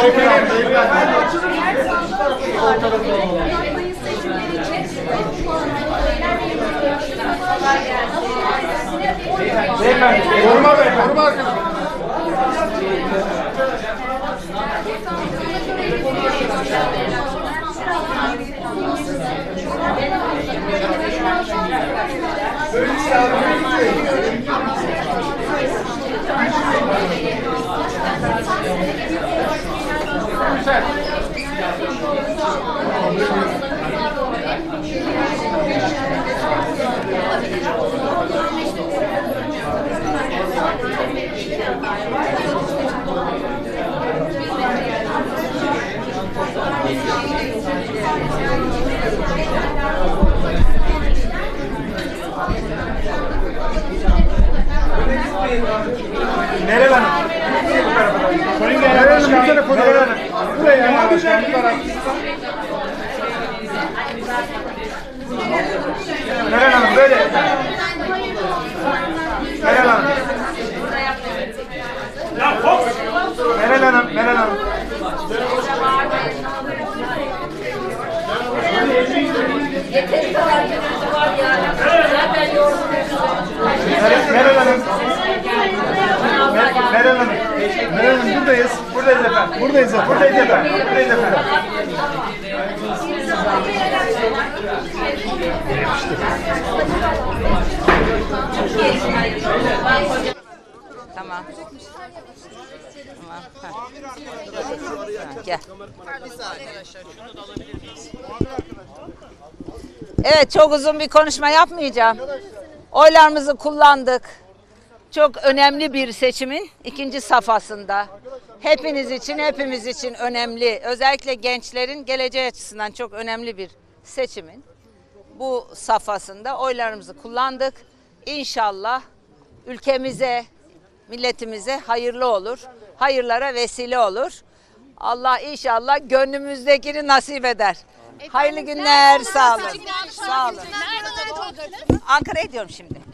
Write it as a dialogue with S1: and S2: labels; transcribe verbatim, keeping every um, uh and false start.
S1: Beyefendi, koruma bey, koruma arkadaşım. Meral Hanım. Polis Genel Başkanı Meral Hanım. Buraya yapacağım bu taraf. Meral Hanım böyle. Meral Hanım. Meral Hanım, Meral Hanım.
S2: Yeteri kadar gürültü var ya. Zaten yoruluyorsun.
S1: Meral Hanım. Meral Hanım. Meral Hanım buradayız. Buradayız efendim. Buradayız efendim. Buradayız efendim. Buradayız efendim.
S2: Tamam. Tamam. Gel. Evet, çok uzun bir konuşma yapmayacağım. Oylarımızı kullandık. Çok önemli bir seçimin ikinci safhasında. Hepiniz için, hepimiz için önemli. Özellikle gençlerin geleceği açısından çok önemli bir seçimin bu safhasında oylarımızı kullandık. İnşallah ülkemize, milletimize hayırlı olur. Hayırlara vesile olur. Allah inşallah gönlümüzdekini nasip eder. Hayırlı günler, sağ olun. Sağ olun. Ankara'ya gidiyorum şimdi.